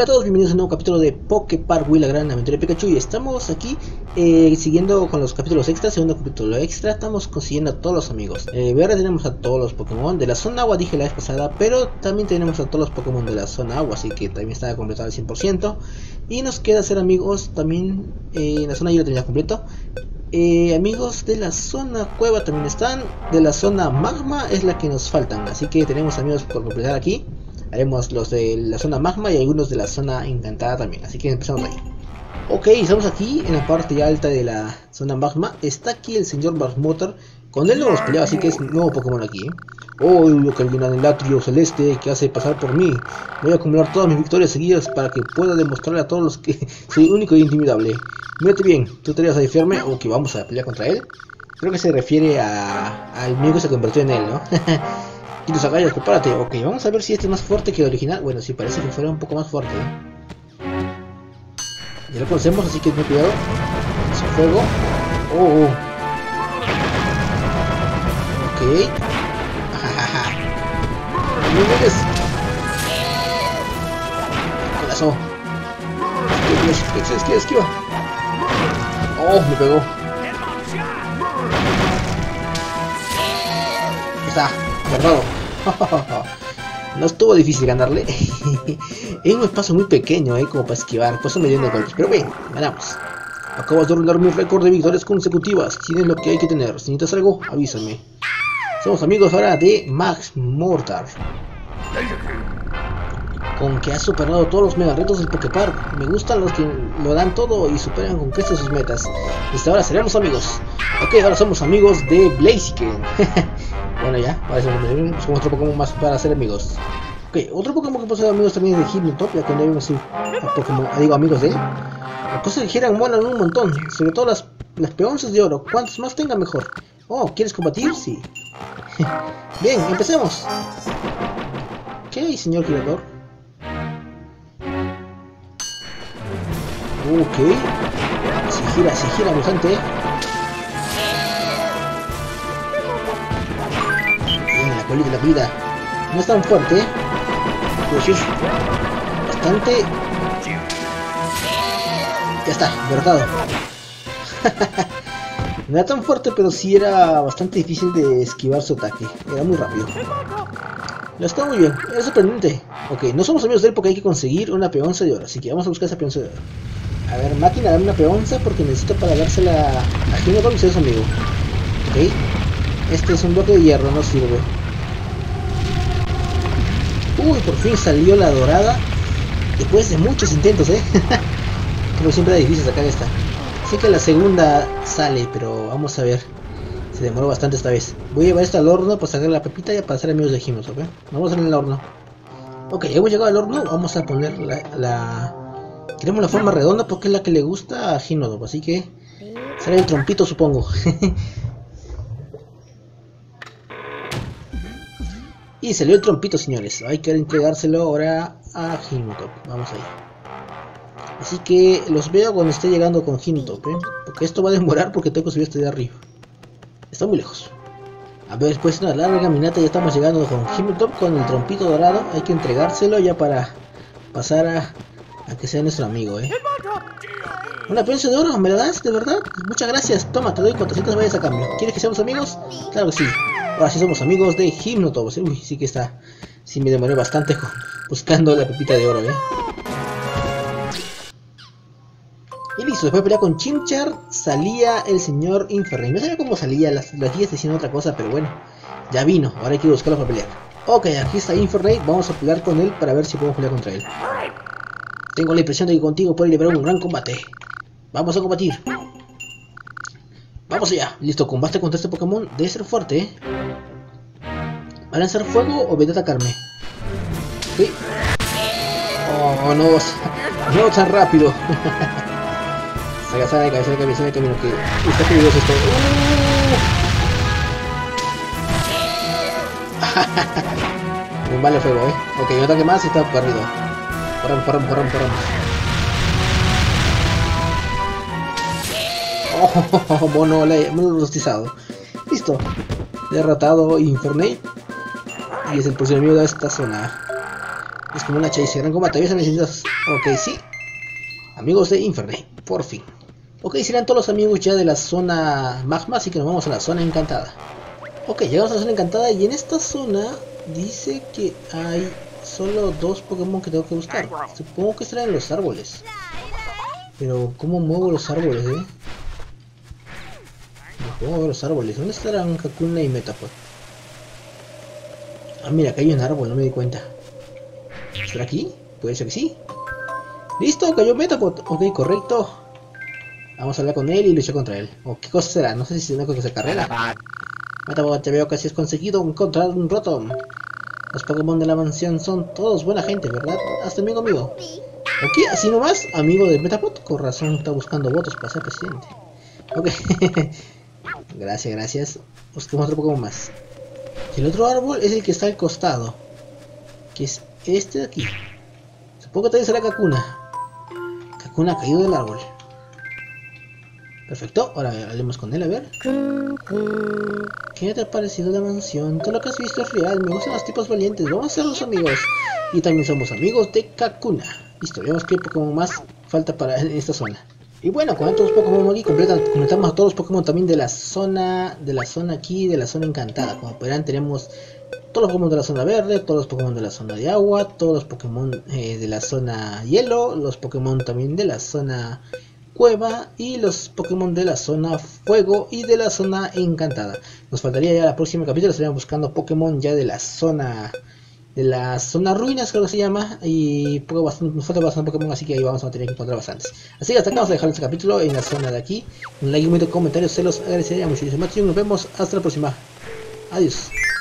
Hola a todos, bienvenidos a un nuevo capítulo de Poképark Wii, la gran aventura de Pikachu. Y estamos aquí siguiendo con los capítulos extra, segundo capítulo extra. Estamos consiguiendo a todos los amigos. Ahora tenemos a todos los Pokémon de la zona agua, dije la vez pasada, pero también tenemos a todos los Pokémon de la zona agua, así que también está completado al 100%. Y nos queda hacer amigos también en la zona ya lo tenía completo. Amigos de la zona cueva también están, de la zona magma es la que nos faltan, así que tenemos amigos por completar aquí. Haremos los de la zona magma y algunos de la zona encantada también, así que empezamos ahí. Ok, estamos aquí en la parte ya alta de la zona magma. Está aquí el señor Barmotor. Con él no hemos peleado, así que es nuevo Pokémon aquí. Oh, lo que alguien en el atrio celeste que hace pasar por mí. Voy a acumular todas mis victorias seguidas para que pueda demostrarle a todos los que soy único e intimidable. Mírate bien, ¿tú te vas a desafiarme o que vamos a pelear contra él? Creo que se refiere al mío que se convirtió en él, ¿no? Y los agallas, prepárate. Ok, vamos a ver si este es más fuerte que el original. Bueno, sí, parece que fuera un poco más fuerte, Ya lo conocemos, así que ten cuidado. Su fuego. Oh. Ok. No llegues. Corazón. Esquiva. Oh, me pegó. Está. Cerrado. No estuvo difícil ganarle. Es un espacio muy pequeño, como para esquivar. Por eso me dieron de golpes. Pero bien, ganamos. Acabas de rondar mi récord de victorias consecutivas. Tienes lo que hay que tener. Si necesitas algo, avísame. Somos amigos ahora de Max Mortar. Con que has superado todos los mega retos del Poképark. Me gustan los que lo dan todo y superan con creces sus metas. Desde ahora seremos amigos. Ok, ahora somos amigos de Blaziken. Bueno, ya, parece como otro Pokémon más para ser amigos. Ok, otro Pokémon que puede ser amigos también es de Hypnotop, ya que debemos ir a Pokémon, digo amigos de él. Las cosas que giran molan un montón, sobre todo las peonzas de oro. Cuantos más tenga mejor. Oh, ¿quieres combatir? Sí. Bien, empecemos. Ok, señor girador. Ok. Se gira bastante. De la vida. No es tan fuerte, pero sí es bastante. Ya está, derrotado. No era tan fuerte, pero sí era bastante difícil de esquivar su ataque. Era muy rápido. Ya está muy bien, es sorprendente. Ok, no somos amigos de él porque hay que conseguir una peonza de oro, así que vamos a buscar esa peonza de oro. A ver, máquina, dame una peonza porque necesito para dársela a Hypnotop y ser su amigo. Ok, este es un bloque de hierro, no sirve. Uy, por fin salió la dorada. Después de muchos intentos, Como siempre era difícil sacar esta. Sé que la segunda sale, pero vamos a ver. Se demoró bastante esta vez. Voy a llevar esto al horno para sacar la pepita y para ser amigos de Hypnotop, Vamos a poner el horno. Ok, hemos llegado al horno. Vamos a poner Queremos la forma redonda porque es la que le gusta a Hypnotop. Así que será el trompito, supongo. Y salió el trompito, señores. Hay que entregárselo ahora a Hypnotop. Vamos ahí. Así que los veo cuando esté llegando con Hypnotop, porque esto va a demorar porque tengo que subir hasta de arriba. Está muy lejos. A ver, después de una larga caminata ya estamos llegando con Hypnotop con el trompito dorado. Hay que entregárselo ya para pasar a que sea nuestro amigo, Una peonza de oro, ¿me la das? ¿De verdad? Muchas gracias. Toma, te doy 400 vallas a cambio. ¿Quieres que seamos amigos? Claro que sí. Ahora sí somos amigos de Hypnotop. Uy, sí que está. Sí me demoré bastante buscando la pepita de oro, Y listo, después de pelear con Chimchar, salía el señor Infernape. No sabía cómo salía, las guías decían otra cosa, pero bueno, ya vino. Ahora hay que buscarlo para pelear. Ok, aquí está Infernape. Vamos a pelear con él para ver si podemos pelear contra él. Tengo la impresión de que contigo puede liberar un gran combate. Vamos a combatir. Vamos allá. Listo, combate contra este Pokémon. Debe ser fuerte, ¿Va a lanzar fuego o va a atacarme? ¿Sí? Oh, no tan rápido. Sale de camino que está peligroso esto. Muy mal el fuego, Ok, un ataque más y está perdido. Corramos. Oh, mono rostizado. Listo. Derrotado Infernape. Y es el próximo enemigo de esta zona. Es como una chase, gran combate, ¿habías necesitado? Ok, sí. Amigos de Infernape, por fin. Ok, serán todos los amigos ya de la zona magma, así que nos vamos a la zona encantada. Ok, llegamos a la zona encantada y en esta zona dice que hay solo 2 Pokémon que tengo que buscar. Supongo que estarán en los árboles. Pero, ¿cómo muevo los árboles, No puedo mover los árboles. ¿Dónde estarán Kakuna y Metapod? Ah, mira, acá hay un árbol, no me di cuenta. ¿Estará aquí? Puede ser que sí. ¡Listo! Cayó Metapod. Ok, correcto. Vamos a hablar con él y luchar contra él. ¿O qué cosa será? No sé si es una cosa de carrera. Metapod, te veo que si has conseguido encontrar un Rotom. Los Pokémon de la mansión son todos buena gente, ¿verdad? Hasta amigo amigo. Ok, así nomás, amigo de Metapod. Con razón está buscando votos para ser presidente. Ok. Gracias, gracias. Busquemos otro Pokémon más. El otro árbol es el que está al costado. Que es este de aquí. Supongo que también será Kakuna. Kakuna ha caído del árbol. Perfecto, ahora hablemos con él, a ver. ¿Qué te ha parecido la mansión? Todo lo que has visto es real, me gustan los tipos valientes, vamos a ser los amigos. Y también somos amigos de Kakuna. Listo, veamos qué Pokémon más falta para en esta zona. Y bueno, con estos Pokémon aquí completamos a todos los Pokémon también de la zona aquí, de la zona encantada. Como verán, tenemos todos los Pokémon de la zona verde, todos los Pokémon de la zona de agua, todos los Pokémon de la zona hielo, los Pokémon también de la zona cueva y los Pokémon de la zona fuego y de la zona encantada. Nos faltaría ya el próximo capítulo, estaríamos buscando Pokémon ya de la zona ruinas, creo que se llama, y nos falta bastante Pokémon, así que ahí vamos a tener que encontrar bastantes. Así que hasta acá vamos a dejar este capítulo en la zona de aquí. Un like y un comentario se los agradecería muchísimo. Nos vemos hasta la próxima. Adiós.